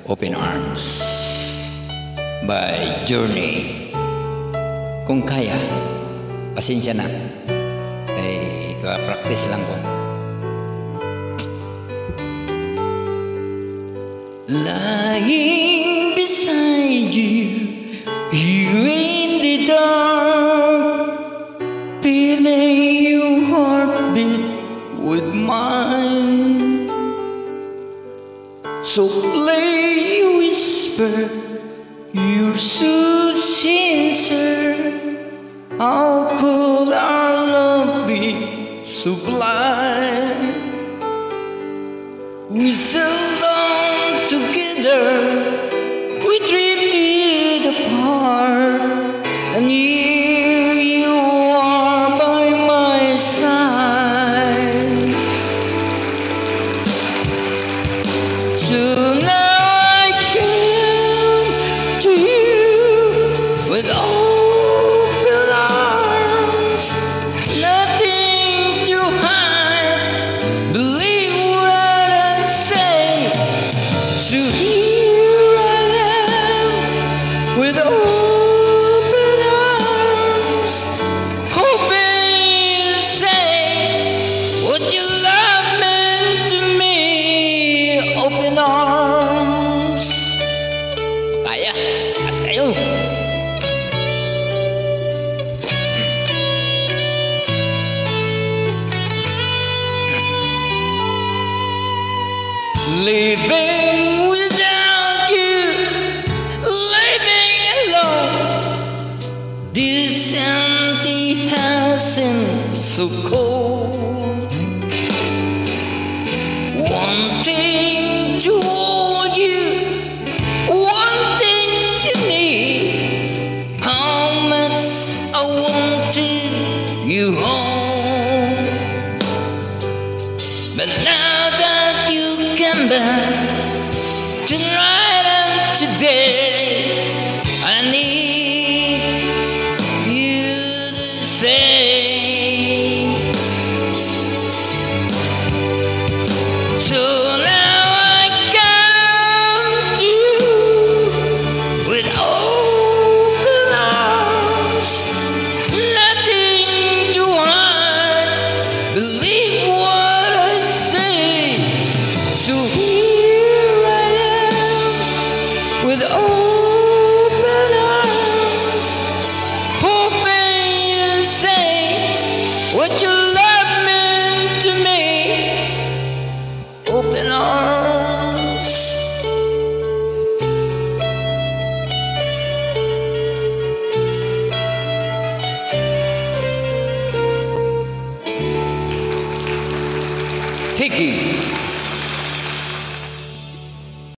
Open Arms by Journey. Kung kaya, pasensya na. Practice lang ko. Lying beside you, here in the dark, feeling your heartbeat with mine. So play whisper, you're so sincere. How could our love be sublime? We seldom together, we drifted apart, and here you are by my side. So now I come to you with open arms, nothing to hide. Believe what I say. So here I am with open arms, hoping you'll say what your love meant to me. Open arms. Kaya, as kayo. Living without you, living alone. This empty house seems so cold. Wanting to hold you, wanting to need. How much I wanted you home, but now that you come back tonight and today, I need you to stay. So now I come to you with open arms, nothing to hide. Believe what I say. So here I am with open arms, hoping you'll say what your love meant to me. Open arms. Thank you.